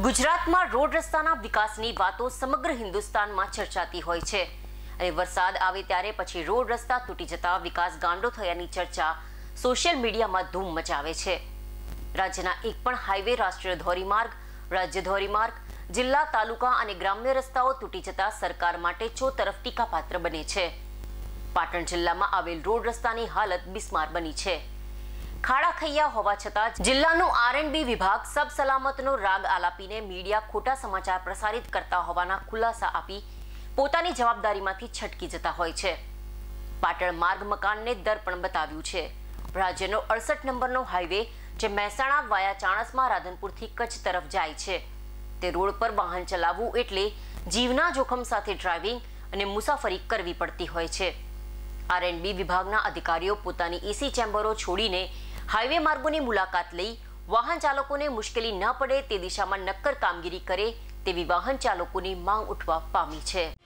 ગુજરાતમાં રોડ રસ્તાના વિકાસની વાતો સમગ્ર હિન્દુસ્તાનમાં ચર્ચાતી હોય છે અને વરસાદ આવે ત્યારે પછી રોડ રસ્તા તૂટી જતા વિકાસ ગાંડો થયાની ચર્ચા સોશિયલ મીડિયામાં ધૂમ મચાવે છે। રાજ્યના એક પણ હાઈવે, રાષ્ટ્રીય ધોરીમાર્ગ, રાજ્ય ધોરીમાર્ગ, જિલ્લા, તાલુકા અને ગ્રામ્ય રસ્તાઓ તૂટી જતા સરકાર માટે ચોતરફ ટીકાપાત્ર બને છે। પાટણ જિલ્લામાં આવેલ રોડ રસ્તાની હાલત બિસ્માર બની છે। ખાડા ખૈયા હોવા છતાં જિલ્લાનું R&B વિભાગ સબ સલામતનો રાગ આલાપીને મીડિયા ખોટા સમાચાર પ્રસારિત કરતા હોવાના ખુલાસા આપી પોતાની જવાબદારીમાંથી છટકી જતા હોય છે। પાટણ માર્ગ મકાનને દર્પણ બતાવ્યું છે। રાજ્યનો 68 નંબરનો હાઈવે જે મહેસાણા વાયા ચાણસ્મા રાધનપુરથી કચ્છ તરફ જાય છે, તે રોડ પર વાહન ચલાવવું એટલે જીવના જોખમ સાથે ડ્રાઇવિંગ અને મુસાફરી કરવી પડતી હોય છે। R&B વિભાગના અધિકારીઓ પોતાની એસી ચેમ્બરો છોડીને હાઈવે માર્ગોની મુલાકાત લઈ વાહન ચાલકોને મુશ્કેલી ન પડે તે દિશામાં નક્કર કામગીરી કરે તેવી વાહન ચાલકોની માંગ ઉઠવા પામી છે।